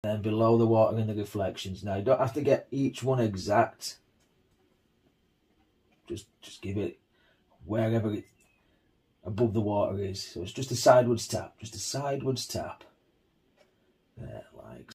then below the water and the reflections. Now you don't have to get each one exact. Just give it wherever it above the water is. So it's just a sideways tap. Just a sideways tap. There, like